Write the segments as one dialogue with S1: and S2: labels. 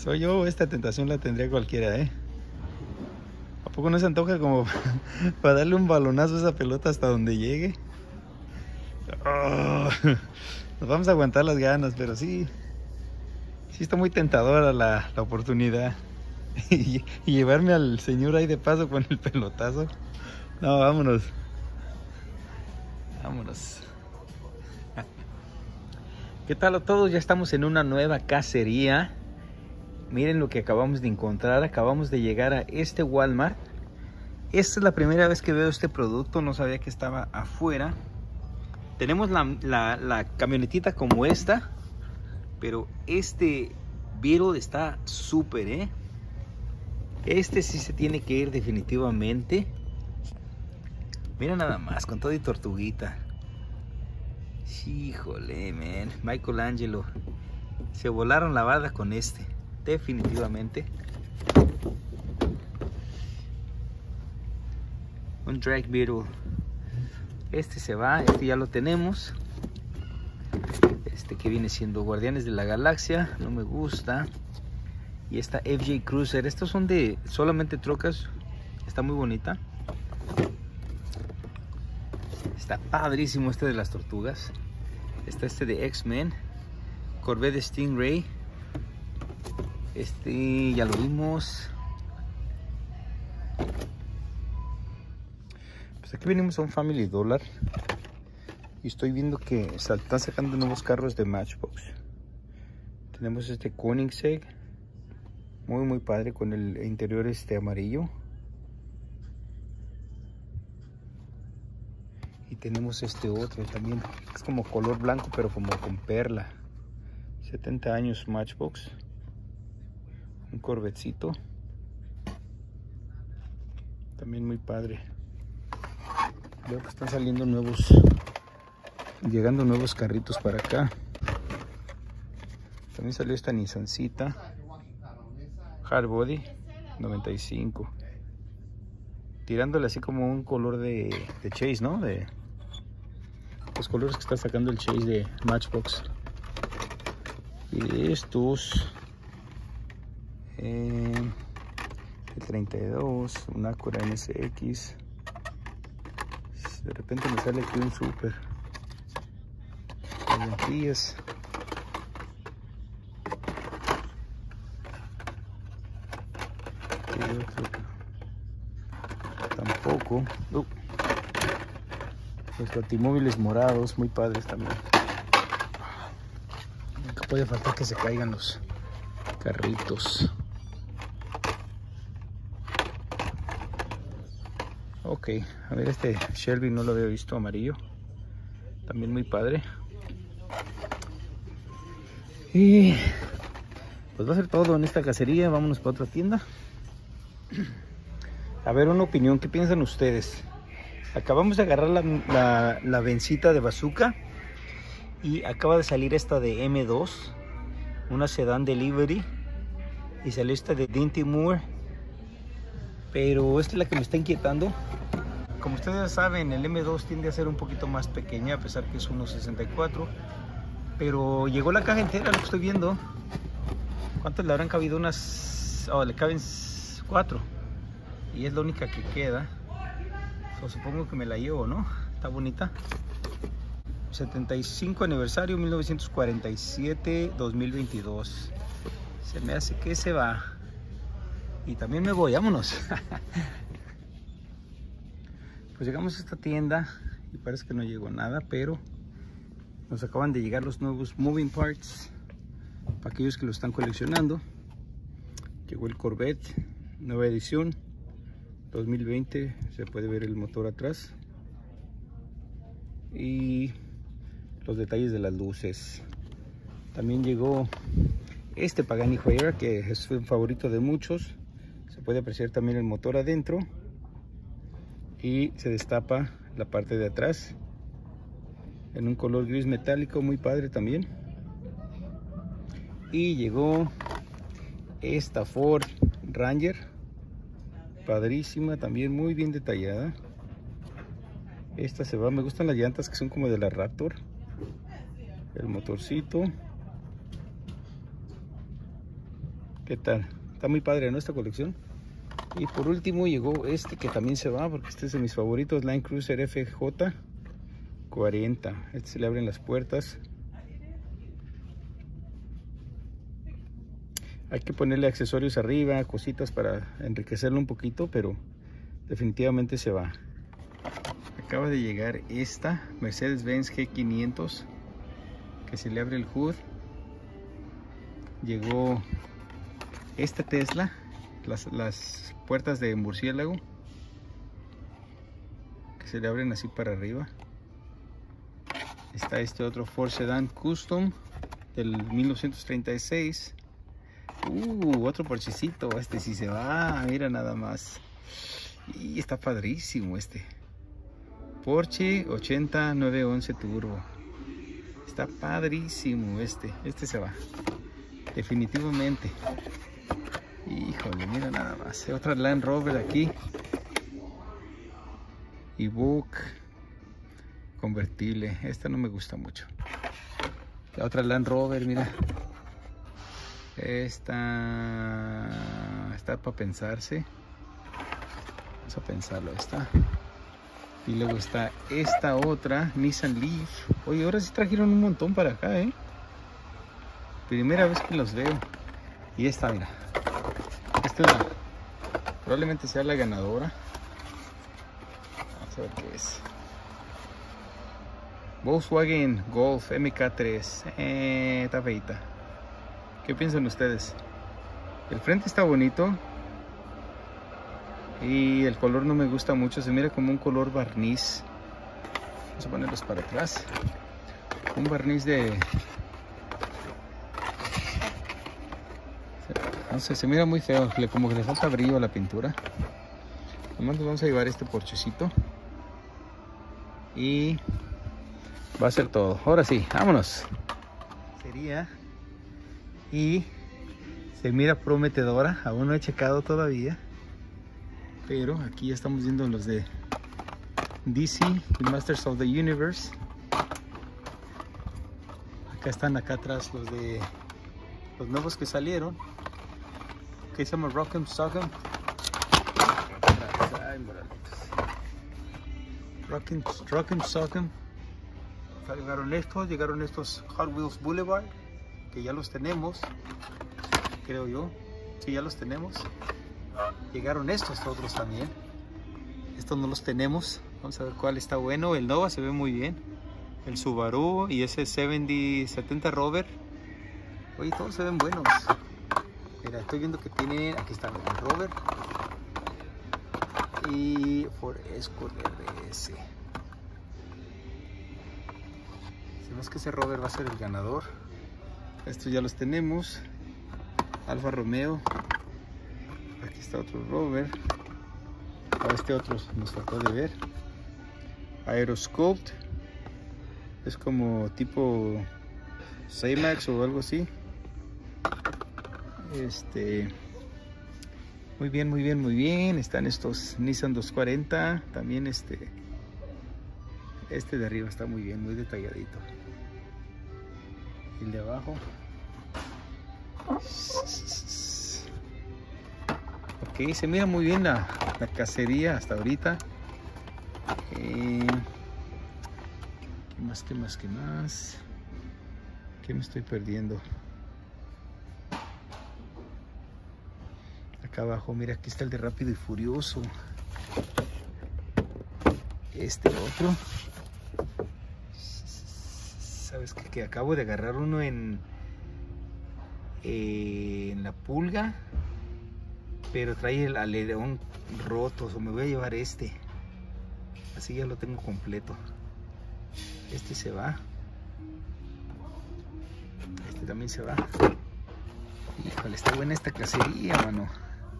S1: soy yo, esta tentación la tendría cualquiera, ¿eh? ¿A poco no se antoja como para darle un balonazo a esa pelota hasta donde llegue? Oh, nos vamos a aguantar las ganas, pero sí está muy tentadora la oportunidad. Y llevarme al señor ahí de paso con el pelotazo. No, vámonos. Vámonos. ¿Qué tal a todos? Ya estamos en una nueva cacería. Miren lo que acabamos de encontrar. Acabamos de llegar a este Walmart. Esta es la primera vez que veo este producto. No sabía que estaba afuera. Tenemos la camionetita como esta. Pero este Beetle está súper, ¿eh? Este sí se tiene que ir definitivamente. Mira nada más, con todo y tortuguita. Híjole, man. Michelangelo. Se volaron la barda con este. Definitivamente. Un drag beetle. Este se va. Este ya lo tenemos. Este que viene siendo Guardianes de la Galaxia. No me gusta. Y esta FJ Cruiser. Estos son de solamente trocas. Está muy bonita. Está padrísimo este de las tortugas. Está este de X-Men. Corvette Stingray. Este ya lo vimos. Pues aquí venimos a un Family Dollar. Y estoy viendo que están sacando nuevos carros de Matchbox. Tenemos este Koenigsegg. Muy padre con el interior amarillo. Y tenemos este otro también. Es como color blanco pero como con perla. 70 años Matchbox. Un Corvetecito. También muy padre. Veo que están saliendo llegando nuevos carritos para acá. También salió esta Nissancita Hardbody 95. Tirándole así como un color de Chase, ¿no? De los colores que está sacando el Chase de Matchbox. Y estos el 32, un Acura NSX. De repente me sale aquí un Super. Las lentillas. Tampoco. Los batimóviles morados, muy padres también. Nunca puede faltar que se caigan los carritos. Ok, a ver, este Shelby no lo había visto, amarillo. También muy padre. Y pues va a ser todo en esta cacería. Vámonos para otra tienda. A ver, una opinión, ¿qué piensan ustedes? Acabamos de agarrar la vencita de Bazooka. Y acaba de salir esta de M2. Una sedán delivery. Y salió esta de Dinty Moore. Pero esta es la que me está inquietando. Como ustedes ya saben, el M2 tiende a ser un poquito más pequeña, a pesar que es 1.64. Pero llegó la caja entera, lo que estoy viendo. ¿Cuántas le habrán cabido? Unas... Oh, le caben 4. Y es la única que queda. Supongo que me la llevo, ¿no? Está bonita. 75 aniversario 1947-2022. Se me hace que se va. Y también me voy, vámonos. Pues llegamos a esta tienda y parece que no llegó nada, pero nos acaban de llegar los nuevos moving parts para aquellos que lo están coleccionando. Llegó el Corvette, nueva edición 2020, se puede ver el motor atrás y los detalles de las luces. También llegó este Pagani Huayra, que es un favorito de muchos. Se puede apreciar también el motor adentro y se destapa la parte de atrás en un color gris metálico muy padre también. Y llegó esta Ford Ranger, padrísima también, muy bien detallada. Esta se va, me gustan las llantas que son como de la Raptor. El motorcito, ¿Qué tal? Está muy padre, ¿no? Esta colección. Y por último llegó este que también se va, porque este es de mis favoritos, Land Cruiser FJ 40. Este se le abren las puertas. Hay que ponerle accesorios arriba, cositas para enriquecerlo un poquito, pero definitivamente se va. Acaba de llegar esta Mercedes-Benz G500 que se le abre el hood. Llegó esta Tesla, las puertas de murciélago que se le abren así para arriba. Está este otro Ford Sedan Custom del 1936. Otro porchecito. Este sí se va, mira nada más. Y está padrísimo este Porsche 80911 Turbo. Está padrísimo este se va definitivamente. Híjole, mira nada más. Otra Land Rover aquí, Evoque convertible. Esta no me gusta mucho. La otra Land Rover, mira. Esta está para pensarse. Vamos a pensarlo. Esta. Y luego está esta otra Nissan Leaf. Oye, ahora sí trajeron un montón para acá, Primera vez que los veo. Y esta, mira. Esta es probablemente sea la ganadora. Vamos a ver qué es. Volkswagen Golf MK3. Está feita. ¿Qué piensan ustedes? El frente está bonito. Y el color no me gusta mucho. Se mira como un color barniz. Vamos a ponerlos para atrás. Un barniz de... no sé, se mira muy feo. Como que le falta brillo a la pintura. Además nos vamos a llevar este porchecito. Y va a ser todo. Ahora sí, vámonos. Sería... y se mira prometedora. Aún no he checado todavía, pero aquí ya estamos viendo los de DC y Masters of the Universe. Acá están, acá atrás los de los nuevos que salieron, que se llama Rock'em Sock'em. Rock'em Sock'em. Llegaron estos Hot Wheels Boulevard, que ya los tenemos, creo yo. Sí, ya los tenemos. Llegaron estos otros también. Estos no los tenemos. Vamos a ver cuál está bueno. El Nova se ve muy bien. El Subaru y ese 70 Rover. Oye, todos se ven buenos. Mira, estoy viendo que tienen... aquí están el Rover y Ford Escort RS. Si no es que ese Rover va a ser el ganador. Estos ya los tenemos. Alfa Romeo. Aquí está otro Rover. A este otro nos faltó de ver. Aerosculpt. Es como tipo C-Max o algo así. Muy bien, muy bien, muy bien. Están estos Nissan 240. También este de arriba está muy bien, muy detalladito. Y el de abajo. Ok, se mira muy bien la cacería hasta ahorita. ¿Qué más? ¿Qué más? ¿Qué más? ¿Qué me estoy perdiendo? Acá abajo, mira, aquí está el de Rápido y Furioso. Este otro. ¿Sabes qué? Que acabo de agarrar uno en la Pulga, pero trae el alerón roto. O me voy a llevar este. Así ya lo tengo completo. Este se va. Este también se va. Híjole, está buena esta cacería, mano.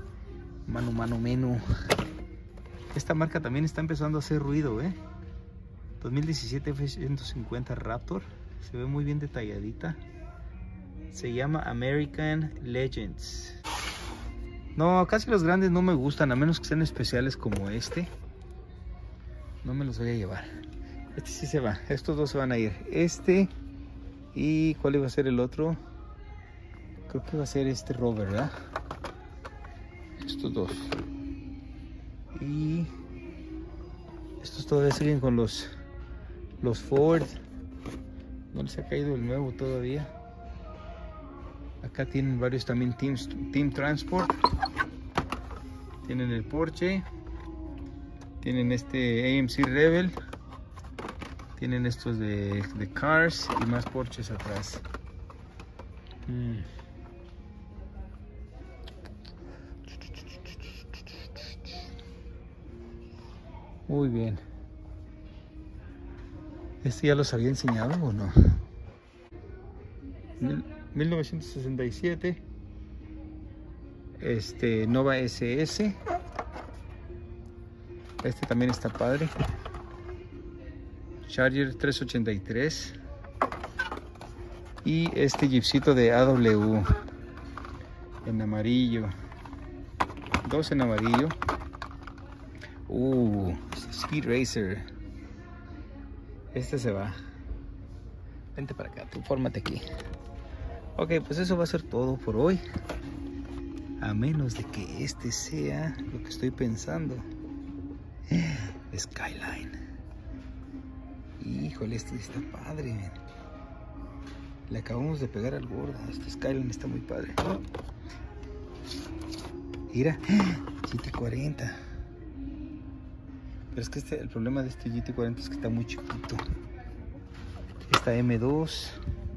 S1: Mano. Esta marca también está empezando a hacer ruido, 2017 F-150 Raptor. Se ve muy bien detalladita. Se llama American Legends. No, casi los grandes no me gustan, a menos que sean especiales como este. No me los voy a llevar. Este sí se va. Estos dos se van a ir. Este y ¿cuál iba a ser el otro? Creo que va a ser este rover, ¿verdad? Estos dos. Y estos todavía siguen con los Ford. No les ha caído el nuevo todavía. Acá tienen varios también Team Transport. Tienen el Porsche. Tienen este AMC Rebel. Tienen estos de Cars y más Porsches atrás. Muy bien. ¿Este ya los había enseñado o no? 1967. Nova SS. Este también está padre. Charger 383. Y este jeepcito de AW en amarillo. Dos en amarillo. Speed Racer. Este se va. Vente para acá, tú fórmate aquí. Ok, pues eso va a ser todo por hoy. A menos de que este sea lo que estoy pensando. Skyline. Híjole, este está padre, man. Le acabamos de pegar al gordo. Este Skyline está muy padre. Mira, GT40. Pero es que el problema de este GT40 es que está muy chiquito. Esta M2.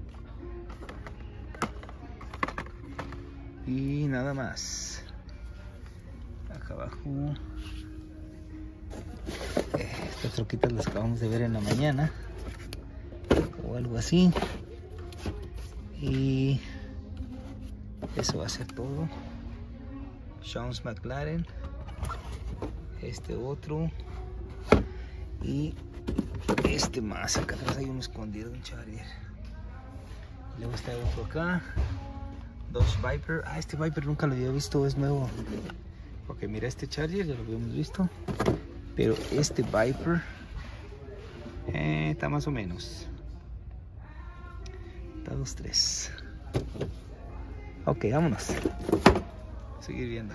S1: Y nada más. Acá abajo. Estas troquitas las acabamos de ver en la mañana. O algo así. Y eso va a ser todo. Sean's McLaren. Este otro. Y este más. Acá atrás hay uno escondido, un Charger. Luego está otro acá. Dos Viper. Este Viper nunca lo había visto, es nuevo. Ok, mira, este Charger ya lo habíamos visto. Pero este Viper está más o menos. Está 2-3. Ok, vámonos. Seguir viendo.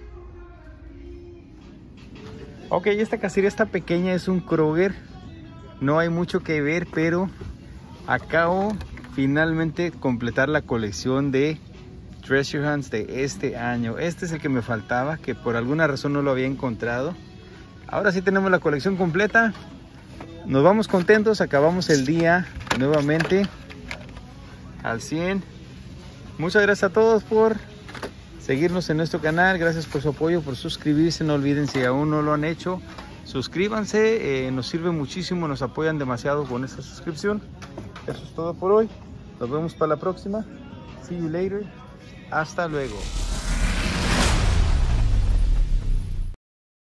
S1: Ok, esta cacería está pequeña, es un Kroger. No hay mucho que ver, pero acabo finalmente completar la colección de Treasure Hunts de este año. Este es el que me faltaba, que por alguna razón no lo había encontrado. Ahora sí tenemos la colección completa. Nos vamos contentos, acabamos el día nuevamente al 100. Muchas gracias a todos por seguirnos en nuestro canal. Gracias por su apoyo, por suscribirse. No olviden, si aún no lo han hecho, suscríbanse. Nos sirve muchísimo, nos apoyan demasiado con esta suscripción. Eso es todo por hoy. Nos vemos para la próxima. See you later. Hasta luego.